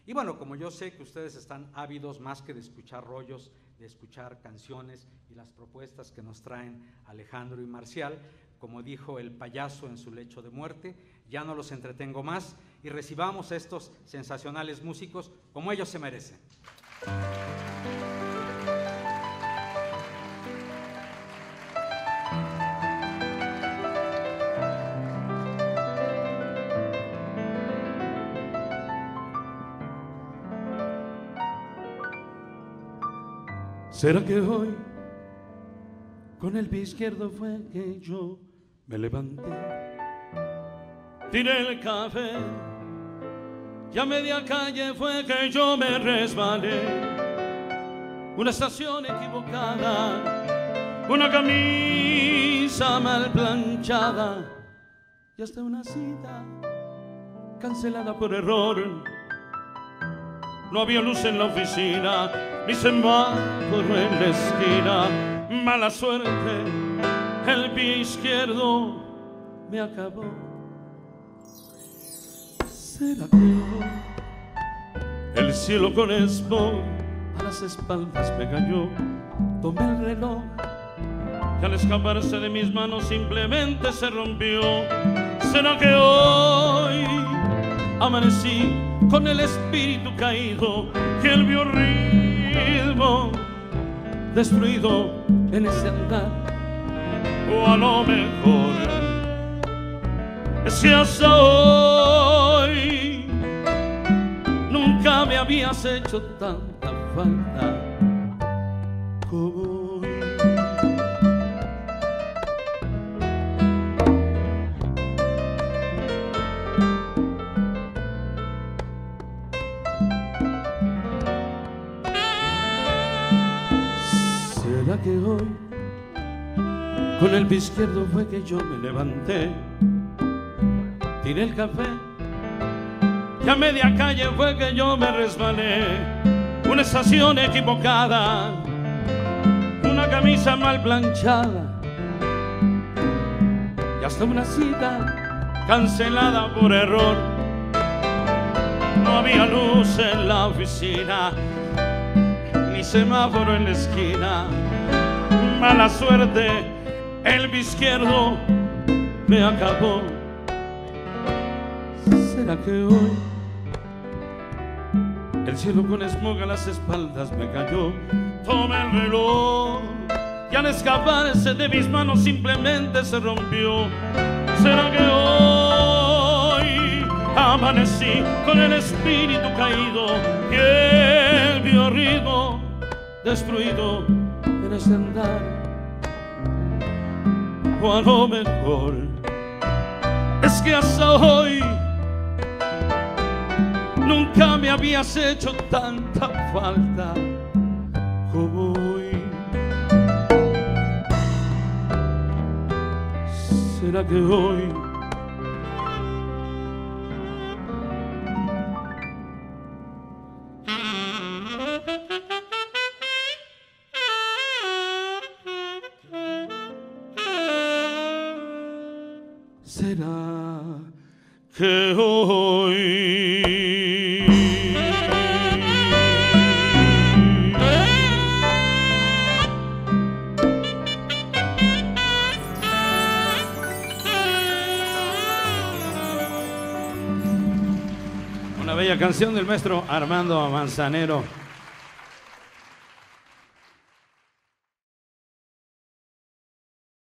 Y bueno, como yo sé que ustedes están ávidos más que de escuchar rollos, de escuchar canciones y las propuestas que nos traen Alejandro y Marcial, como dijo el payaso en su lecho de muerte, ya no los entretengo más y recibamos a estos sensacionales músicos como ellos se merecen. ¿Será que hoy con el pie izquierdo fue que yo me levanté? Tiré el café y a media calle fue que yo me resbalé. Una estación equivocada, una camisa mal planchada y hasta una cita cancelada por error. No había luz en la oficina, ni semáforo en la esquina. Mala suerte, el pie izquierdo me acabó. ¿Será que hoy el cielo con smog a las espaldas me cayó? Tomé el reloj que al escaparse de mis manos simplemente se rompió. ¿Será que hoy amanecí con el espíritu caído, que el biorritmo destruido en ese andar? O a lo mejor es que hasta hoy nunca me habías hecho tanta falta como hoy. ¿Será que hoy con el pie izquierdo fue que yo me levanté? Tiré el café y a media calle fue que yo me resbalé. Una estación equivocada, una camisa mal planchada y hasta una cita cancelada por error. No había luz en la oficina, ni semáforo en la esquina. Mala suerte, el pie izquierdo me acabó. ¿Será que hoy el cielo con smog a las espaldas me cayó? Tomé el reloj y al escaparse de mis manos simplemente se rompió. ¿Será que hoy amanecí con el espíritu caído, que el biorritmo destruido en ese andar? O a lo mejor es que hasta hoy nunca me habías hecho tanta falta como hoy. ¿Será que hoy será que hoy una bella canción del maestro Armando Manzanero?